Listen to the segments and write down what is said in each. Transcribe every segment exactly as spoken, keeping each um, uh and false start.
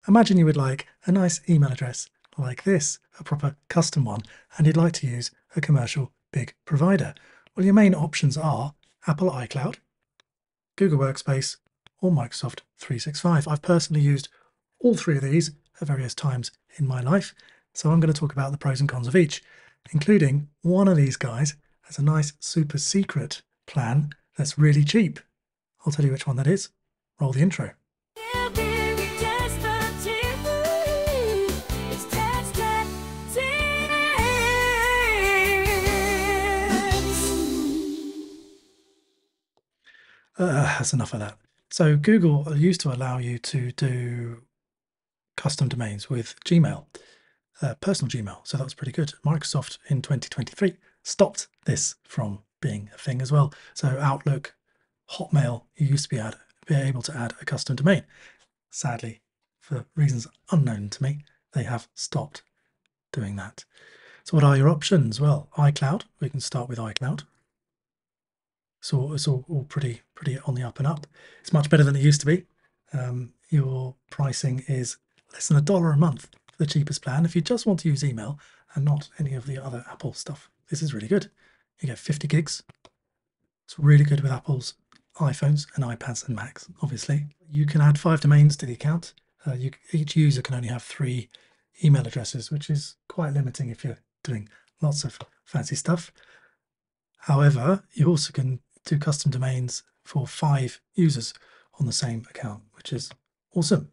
Imagine you would like a nice email address like this, a proper custom one, and you'd like to use a commercial big provider. Well, your main options are Apple iCloud, Google Workspace, or Microsoft three sixty-five. I've personally used all three of these at various times in my life, so I'm going to talk about the pros and cons of each, including one of these guys has a nice super secret plan that's really cheap. I'll tell you which one that is. Roll the intro. Uh, that's enough of that. So Google used to allow you to do custom domains with Gmail, uh, personal Gmail. So that was pretty good. Microsoft in twenty twenty-three stopped this from being a thing as well. So Outlook, Hotmail, you used to be, add, be able to add a custom domain. Sadly, for reasons unknown to me, they have stopped doing that. So what are your options? Well, iCloud, we can start with iCloud. So it's all, all pretty pretty on the up and up. It's much better than it used to be. Um, your pricing is less than a dollar a month for the cheapest plan. If you just want to use email and not any of the other Apple stuff, this is really good. You get fifty gigs. It's really good with Apple's iPhones and iPads and Macs, obviously. You can add five domains to the account. Uh, you, each user can only have three email addresses, which is quite limiting if you're doing lots of fancy stuff. However, you also can do custom domains for five users on the same account, which is awesome.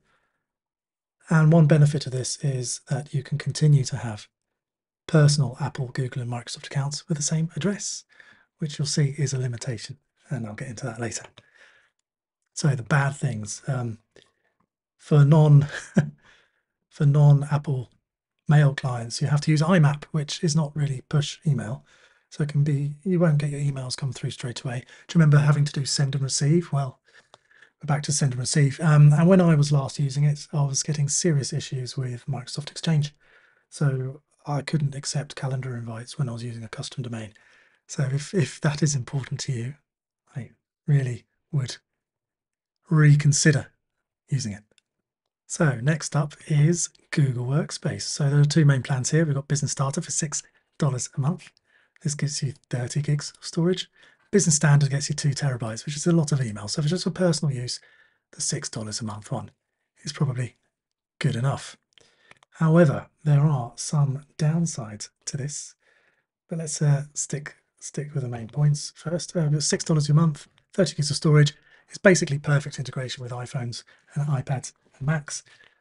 And one benefit of this is that you can continue to have personal Apple, Google, and Microsoft accounts with the same address, which you'll see is a limitation, and I'll get into that later. So the bad things um, for non for non-Apple mail clients, you have to use I MAP, which is not really push email. So it can be, you won't get your emails come through straight away. Do you remember having to do send and receive? Well, we're back to send and receive. Um, and when I was last using it, I was getting serious issues with Microsoft Exchange. So I couldn't accept calendar invites when I was using a custom domain. So if, if that is important to you, I really would reconsider using it. So next up is Google Workspace. So there are two main plans here. We've got Business Starter for six dollars a month. This gives you thirty gigs of storage. Business Standard gets you two terabytes, which is a lot of email. So for just for personal use, the six dollars a month one is probably good enough. However, there are some downsides to this, but let's uh, stick stick with the main points first. Uh, six dollars a month, thirty gigs of storage. It's basically perfect integration with iPhones and iPads and Macs.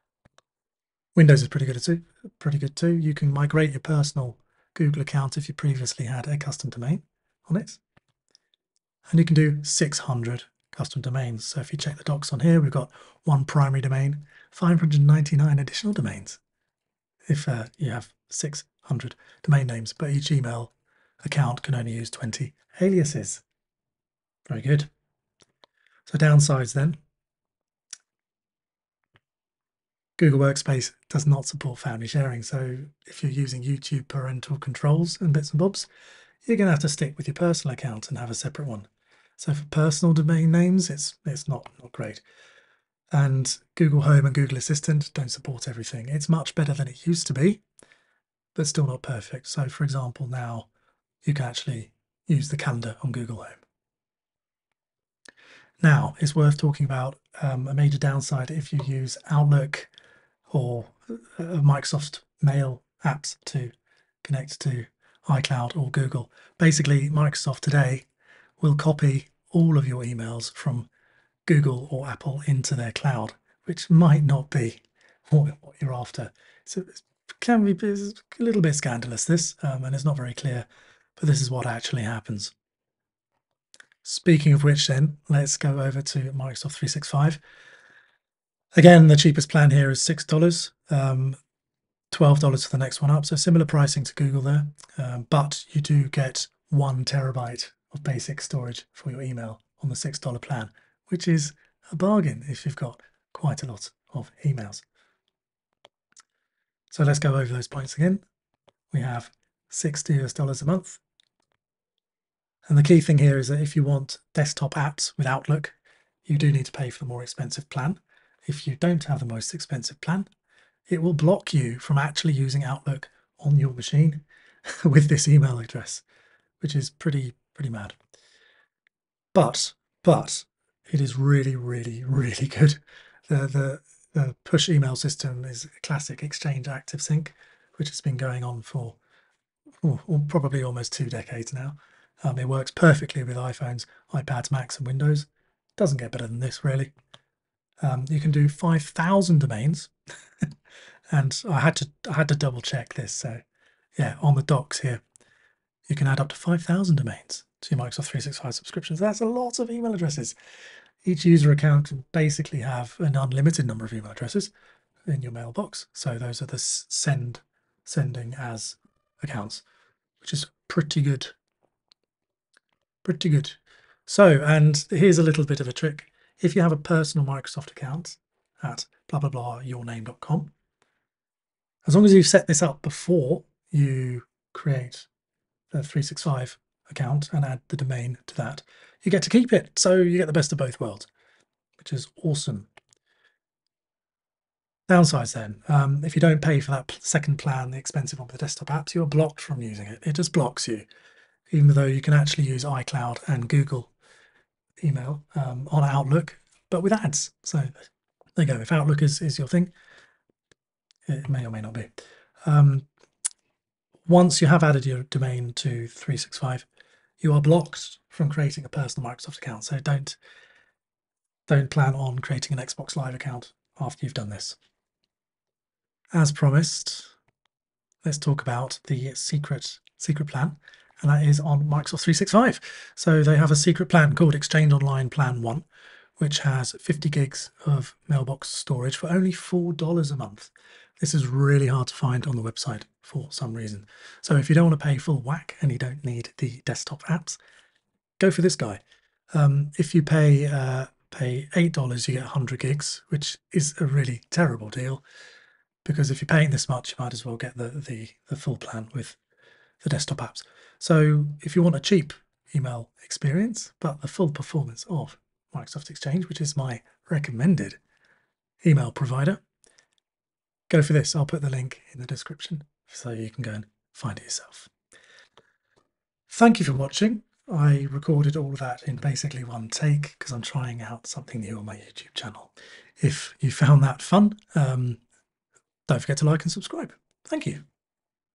Windows is pretty good too. Pretty good too. You can migrate your personal Google account if you previously had a custom domain on it. And you can do six hundred custom domains. So if you check the docs on here, we've got one primary domain, five hundred ninety-nine additional domains. If uh, you have six hundred domain names, but each email account can only use twenty aliases. Very good. So downsides then. Google Workspace does not support family sharing. So if you're using YouTube parental controls and bits and bobs, you're going to have to stick with your personal account and have a separate one. So for personal domain names, it's it's not, not great. And Google Home and Google Assistant don't support everything. It's much better than it used to be, but still not perfect. So for example, now you can actually use the calendar on Google Home. Now, it's worth talking about um, a major downside if you use Outlook or uh, Microsoft Mail apps to connect to iCloud or Google. Basically, Microsoft today will copy all of your emails from Google or Apple into their cloud, which might not be what, what you're after. So it can be a little bit scandalous, this, um, and it's not very clear, but this is what actually happens. Speaking of which then, let's go over to Microsoft three sixty-five. Again, the cheapest plan here is six dollars, um, twelve dollars for the next one up. So similar pricing to Google there, um, but you do get one terabyte of basic storage for your email on the six dollar plan, which is a bargain if you've got quite a lot of emails. So let's go over those points again. We have sixty U S dollars a month. And the key thing here is that if you want desktop apps with Outlook, you do need to pay for the more expensive plan. if you don't have the most expensive plan, it will block you from actually using Outlook on your machine with this email address, which is pretty, pretty mad. But, but it is really, really, really good. The, the, the push email system is a classic Exchange Active Sync, which has been going on for oh, probably almost two decades now. Um, it works perfectly with iPhones, iPads, Macs, and Windows. Doesn't get better than this, really. Um, you can do five thousand domains, and I had to I had to double check this. So, yeah, on the docs here, you can add up to five thousand domains to your Microsoft three sixty-five subscriptions. That's a lot of email addresses. Each user account can basically have an unlimited number of email addresses in your mailbox. So those are the send sending as accounts, which is pretty good. Pretty good. So, and here's a little bit of a trick. If you have a personal Microsoft account at blah blah blah yourname dot com, as long as you've set this up before you create the three sixty-five account and add the domain to that, you get to keep it. So you get the best of both worlds, which is awesome. Downsides then, um, if you don't pay for that second plan, the expensive one with the desktop apps, you're blocked from using it. It just blocks you, even though you can actually use iCloud and Google email um, on Outlook, but with ads. So there you go. If Outlook is, is your thing, it may or may not be. Um, once you have added your domain to three sixty-five, you are blocked from creating a personal Microsoft account. So don't don't plan on creating an Xbox Live account after you've done this. As promised, let's talk about the secret secret plan, and that is on Microsoft three sixty-five. So they have a secret plan called Exchange Online Plan one, which has fifty gigs of mailbox storage for only four dollars a month. This is really hard to find on the website for some reason. So if you don't want to pay full whack and you don't need the desktop apps, go for this guy. Um, if you pay uh, pay eight dollars, you get one hundred gigs, which is a really terrible deal, because if you're paying this much, you might as well get the, the, the full plan with the desktop apps. So if you want a cheap email experience, but the full performance of Microsoft Exchange, which is my recommended email provider, go for this. I'll put the link in the description so you can go and find it yourself. Thank you for watching. I recorded all of that in basically one take because I'm trying out something new on my YouTube channel. If you found that fun, um, don't forget to like and subscribe. Thank you.